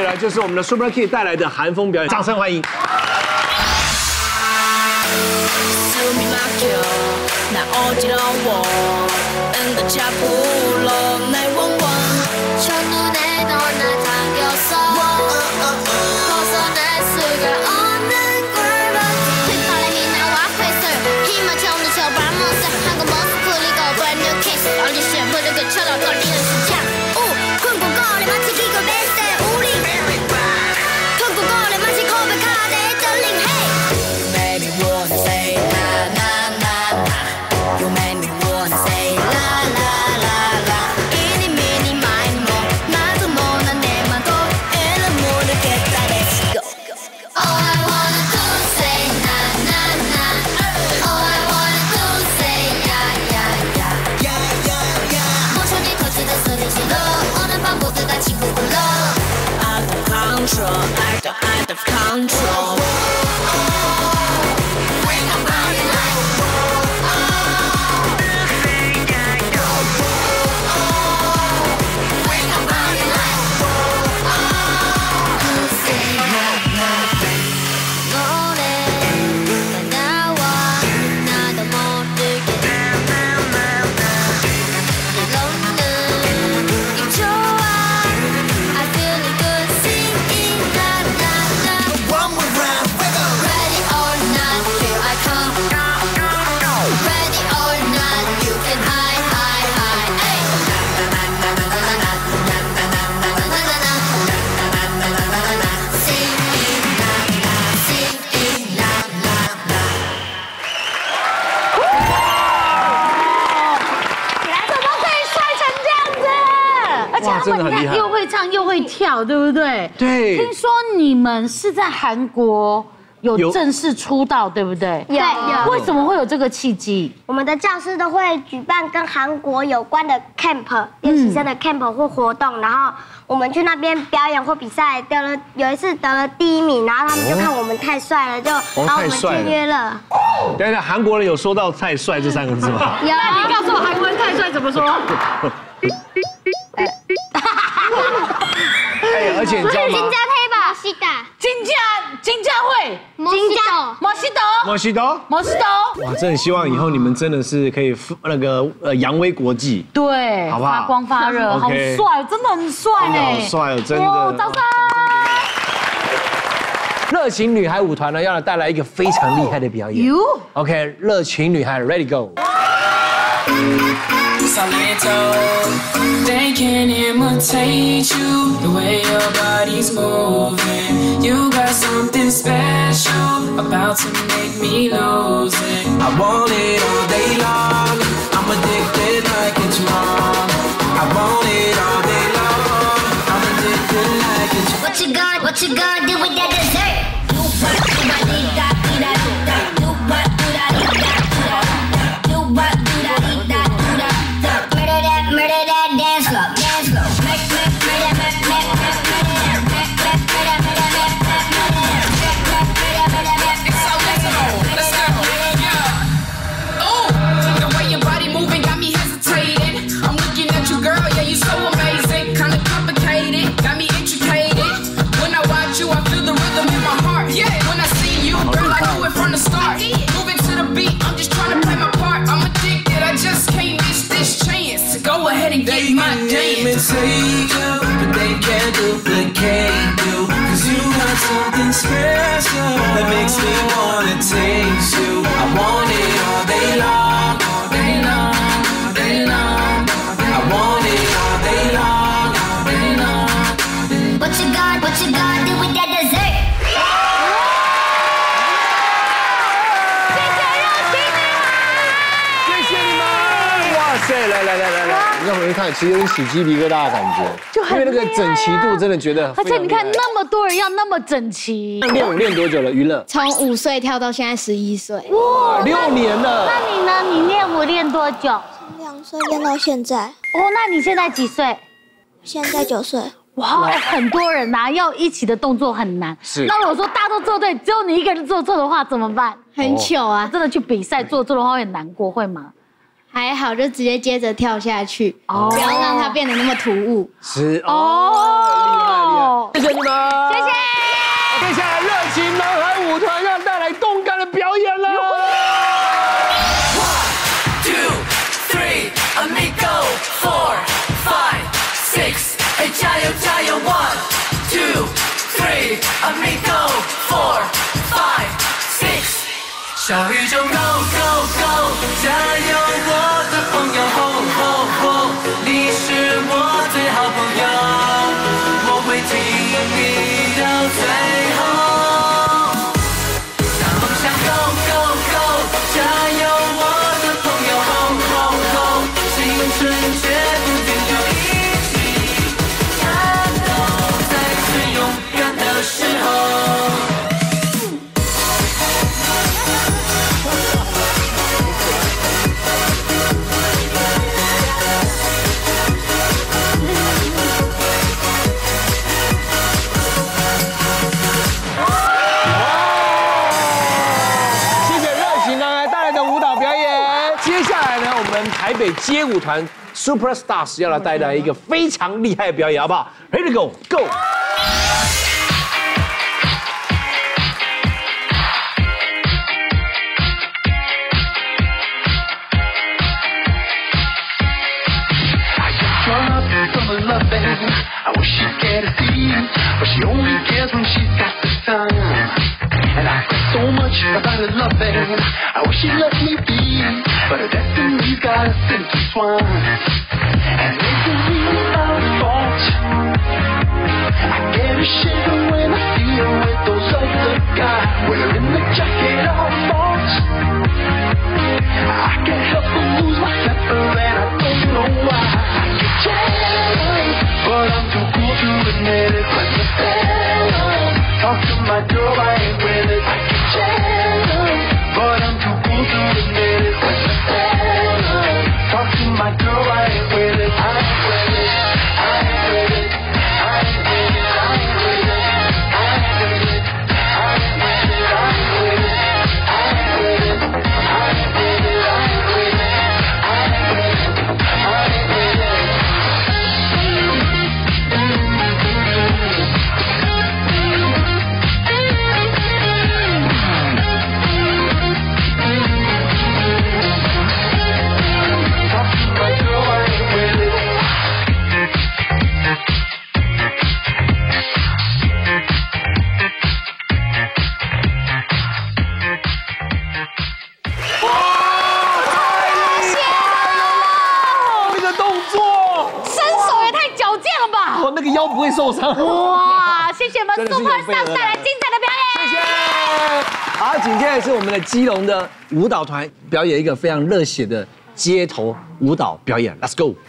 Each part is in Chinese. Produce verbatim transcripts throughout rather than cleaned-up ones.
来就是我们的 Super Kid 带来的韩风表演，掌声欢迎。 나 어지러워 응급차 불러 구일일 첫눈에 너 나 당겼어 벗어날 수가 없는 꿀벌 휘파람이 나와 회술 힘맞춰 없는 저 발모습 한국 모습 풀리고 brand new kiss 얼리신 부르그처럼 떨리는 심장 오 쿵쿵거려 마치 기고 댄스 우리 쿵쿵거려 마치 고백하네 떨림 hey baby wanna say You make me wanna say la la la la. 이니 미니 마이 뭐 나도 모나 내 맘도 애는 모르겠다. Let's go. All I wanna do say na na na. All I wanna do say ya ya ya ya ya ya. 모션이 터지던 소리 질러 오늘 밤 모두 다 친구 불러. Out of control, out of out of control. 真的很厉害， 又会唱又会跳，对不对？ 对。 听说你们是在韩国有正式出道，对不对？ 有有。 为什么会有这个契机？ 我们的教室都会举办跟韩国有关的 camp 练习生的 camp 或活动，然后我们去那边表演或比赛，得了有一次得了第一名，然后他们就看我们太帅了，就把我们签约了。 等一下，韩国人有说到太帅这三个字吗？ 有。那你告诉我韩文太帅怎么说？ 哎，而且你知道吗？ 金家推吧，西达， 金家金家会， 金家摩西斗， 摩西斗， 摩西斗。 哇，真的希望以后你们真的是可以那个呃扬威国际， 对， 好不好？ 发光发热，好帅，真的很帅哎， 好帅哦，真的。 掌声！ 热情女孩舞团呢，要来带来一个非常厉害的表演。OK， 热情女孩 ，Ready Go。 They can't imitate you, the way your body's moving. You got something special about to make me lose it. I want it all day long. I'm addicted like it's wrong. I want it all day long. I'm addicted like it's wrong. What you gonna, what you gonna do with that dessert? You what, do I need that, do that, do that. You what, do that, do that, do that. You what, do that, do that, do that. Murder that, murder that dance floor, dance floor. Make, make, murder, make, make, make, murder that, make, make, murder, murder, make, make, murder that, make, make, murder, murder, make, make, Let's go, yeah. Oh, the way your body moving got me hesitating. I'm looking at you, girl, yeah, you so amazing. Kinda complicated, got me intricated. When I watch you, I feel the rhythm in my heart. Yeah, when I see you, girl, I knew it from the start. Moving to the beat, I'm just trying to play my part. I'm addicted, I just can't miss this chance. Go ahead and get my dance. But they can't duplicate you. Cause you got something special that makes me wanna taste you. I want it all day long, all day long, all day long. I want it all day long, all day long. What you gonna, what you gonna do with that dessert? 来来来来来，让我们看，其实有点起鸡皮疙瘩的感觉， 就很因为那个整齐度真的觉得， 而且你看那么多人要那么整齐， 练舞练多久了？娱乐从五岁跳到现在十一岁， 哇，六年了。 那你呢？你练舞练多久？ 从两岁练到现在。 哦，那你现在几岁？ 现在九岁。 哇，很多人呐，要一起的动作很难。 是。 那我说大家都做对，只有你一个人做错的话怎么办？ 很糗啊！ 真的去比赛做错的话会很难过，会吗？ 还好，就直接接着跳下去，不要让它变得那么突兀。 是哦，厉害厉害！谢谢谢你们，谢谢。接下来热情男孩舞团要带来动感的表演了。 One, two, three, amigo. Four, five, six. 哎，加油加油 ！One, two, three, amigo. Four, five, six. 小宇宙 Go Go Go， 加油我的朋友 Ho Ho Ho， 你是我最好朋友，我会听你到最后。大梦想 Go Go Go， 加油我的朋友 Ho Ho Ho， 青春绝不停留，一起战斗，在最勇敢的时候。 台北街舞团 Super Stars 要来带来一个非常厉害的表演，好不好 ？Ready to go go！ I wish she'd get a D, but she only cares when she's got the sun. And I got so much about her loving, I wish she'd let me be, but her destiny's got us intertwined. And misery's our fault. I get a shiver when I see her with those other guys, with her in the jacket all fault. I can't help but lose my temper and I don't know why. I get jealous, but I'm too cool to admit it. But the fellas talk to my girl, I ain't with it. I get jealous, but I'm too cool to admit it. But the fellas talk to my girl, I ain't with it. I ain't with it. I ain't with it. I ain't with it. I ain't with it. I ain't with it. I ain't with it. I ain't with it. I ain't with it. I ain't with it. I ain't with it. I ain't with it. I ain't with it. 那个腰不会受伤。 哇，谢谢我们 Super Stars 带来精彩的表演。 谢谢。好，紧接着是我们的基隆的舞蹈团表演一个非常热血的街头舞蹈表演 ，Let's go。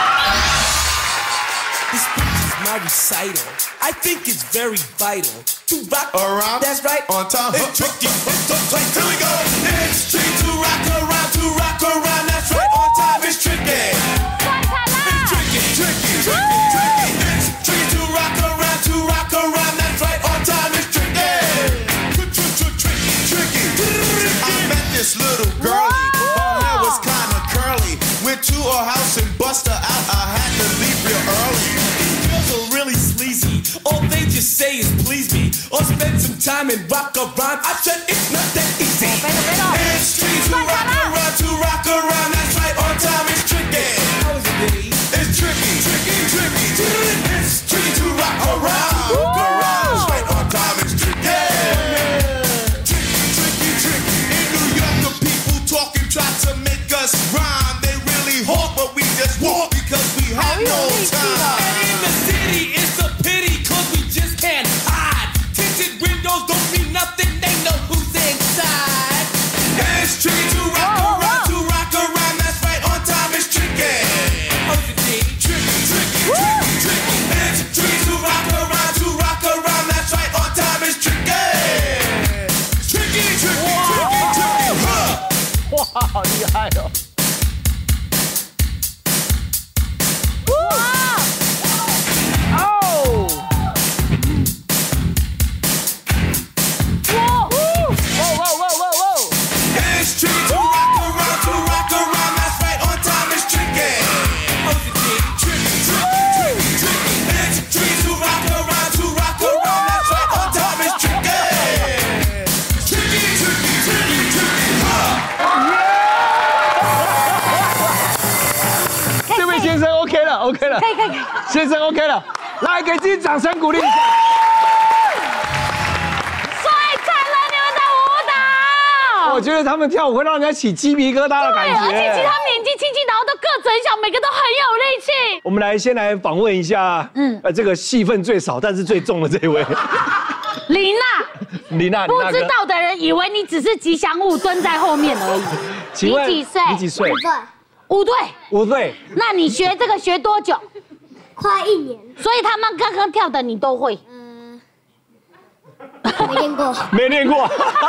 This is my recital. I think it's very vital to rock around. That's right, on time. It's tricky. Here we go. It's tricky to rock around, to rock around. That's right, on time. It's tricky. It's tricky, tricky, tricky, tricky. It's tricky to rock around, to rock around. That's right, on time. It's tricky. Tricky, tricky. I met this little girlie. Her hair was kinda curly. Went to her house and bust her out. I had to leave real early. Girls are really sleazy. All they just say is please me, or spend some time and rock around. I said it's not that easy. It's tricky to rock around, to rock around. That's right, on time. It's tricky. How is it, baby? It's tricky, tricky, tricky. It's tricky to rock around. Rock around. That's right, on time. It's tricky. Tricky, tricky, tricky. In New York, the people talking try to make us rhyme. They really hawk, but we just walk because we have no time. And in the city, it's a pity, cause we just can't hide. Tinted windows don't mean nothing, they know who's inside. And it's tricky to rock around. 了，OK 了， 可以可以可以。 先生 OK 了，来给自己掌声鼓励一下。 帅惨了你们的舞蹈！ 我觉得他们跳舞会让人家起鸡皮疙瘩的感对， 觉。 而且其实他们年纪轻轻，然后都个子很小，每个都很有力气。 我们来先来访问一下，嗯，呃，这个戏份最少但是最重的这位。 林娜， 李娜， 不知道的人以为你只是吉祥物蹲在后面而已。 请问你几岁？ 你几岁？ 五岁。 五岁。 那你学这个学多久？ 快一年。 所以他们刚刚跳的你都会？ 嗯，没练过。 没练过。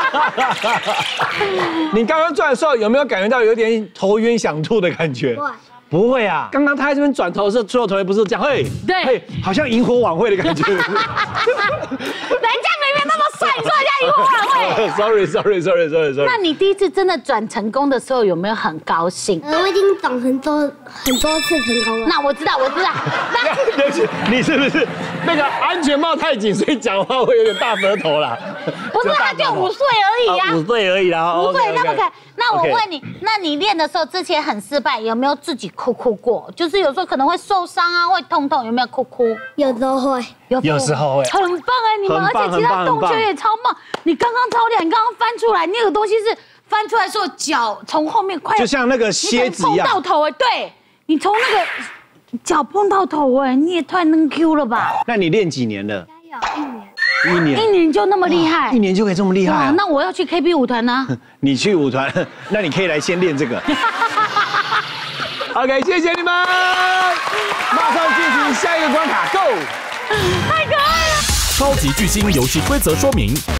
你刚刚转的时候有没有感觉到有点头晕想吐的感觉？ 会。 不会啊，刚刚他在这边转头的时候，所有同学不是这样，嘿， 对， 嘿，好像萤火晚会的感觉。 人家明明那么帅，你说人家萤火晚会 ？Sorry，Sorry，Sorry，Sorry，Sorry。 那你第一次真的转成功的时候，有没有很高兴？ 呃，我已经转很多很多次成功了。 那我知道，我知道。那对不起，你是不是那个安全帽太紧，所以讲话会有点大舌头啦？ 不是，他就五岁而已呀， 五岁而已啦。 五岁那么可爱。那我问你，那你练的时候之前很失败，有没有自己哭哭过？就是有时候可能会受伤啊，会痛痛，有没有哭哭？ 有时候会， 有时候会。 很棒哎，你们而且其他动作也超棒。你刚刚超厉害，你刚刚翻出来那个东西是翻出来的时候脚从后面快， 就像那个蝎子一样碰到头哎，对你从那个脚碰到头哎，你也太能 Q 了吧？ 那你练几年了？ 有一年。 一年， 一年就那么厉害， 一年就可以这么厉害啊！ 那我要去 K P 舞团呢？ 你去舞团，那你可以来先练这个。OK， 谢谢你们，马上进行下一个关卡 ，Go！ 太可爱了！ 超级巨星游戏规则说明：